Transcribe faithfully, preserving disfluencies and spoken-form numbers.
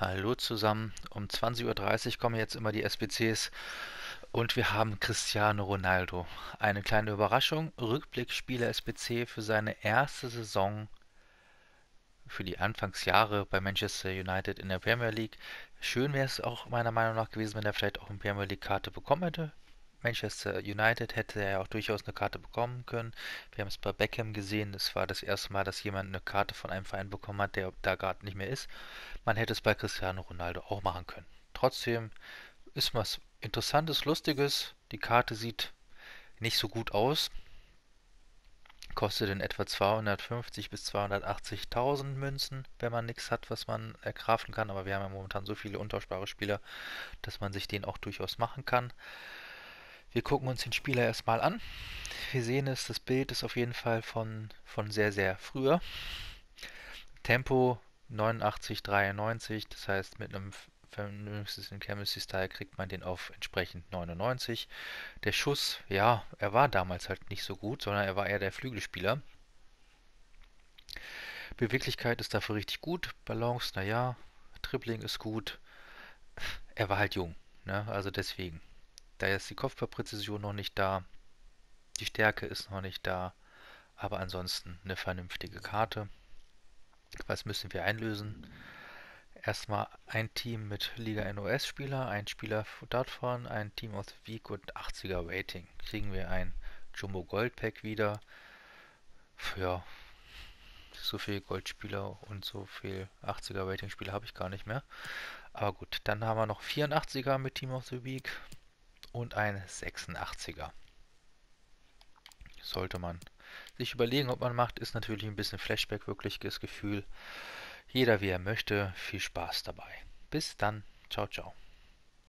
Hallo zusammen. Um zwanzig Uhr dreißig kommen jetzt immer die S B Cs und wir haben Cristiano Ronaldo. Eine kleine Überraschung. Rückblick Spieler S B C für seine erste Saison für die Anfangsjahre bei Manchester United in der Premier League. Schön wäre es auch meiner Meinung nach gewesen, wenn er vielleicht auch eine Premier League Karte bekommen hätte. Manchester United hätte er ja auch durchaus eine Karte bekommen können. Wir haben es bei Beckham gesehen. Das war das erste Mal, dass jemand eine Karte von einem Verein bekommen hat, der da gerade nicht mehr ist. Man hätte es bei Cristiano Ronaldo auch machen können. Trotzdem ist was Interessantes, Lustiges. Die Karte sieht nicht so gut aus. Kostet in etwa zweihundertfünfzig bis zweihundertachtzigtausend Münzen, wenn man nichts hat, was man ergrafen kann. Aber wir haben ja momentan so viele untauschbare Spieler, dass man sich den auch durchaus machen kann. Wir gucken uns den Spieler erstmal an. Wir sehen es, das Bild ist auf jeden Fall von, von sehr, sehr früher. Tempo neunundachtzig dreiundneunzig, das heißt mit einem vernünftigen Chemistry Style kriegt man den auf entsprechend neunundneunzig. Der Schuss, ja, er war damals halt nicht so gut, sondern er war eher der Flügelspieler. Beweglichkeit ist dafür richtig gut. Balance, naja. Dribbling ist gut. Er war halt jung, ne? Also deswegen. Da ist die Kopfballpräzision noch nicht da. Die Stärke ist noch nicht da. Aber ansonsten eine vernünftige Karte. Was müssen wir einlösen? Erstmal ein Team mit Liga N O S-Spieler, ein Spieler davon, ein Team of the Week und achtziger Rating. Kriegen wir ein Jumbo Gold Pack wieder. Ja, so viel Goldspieler und so viel achtziger Rating Spieler habe ich gar nicht mehr. Aber gut, dann haben wir noch vierundachtziger mit Team of the Week und ein sechsundachtziger. Sollte man sich überlegen, ob man macht, ist natürlich ein bisschen Flashback, wirklich das Gefühl. Jeder wie er möchte. Viel Spaß dabei. Bis dann. Ciao, ciao.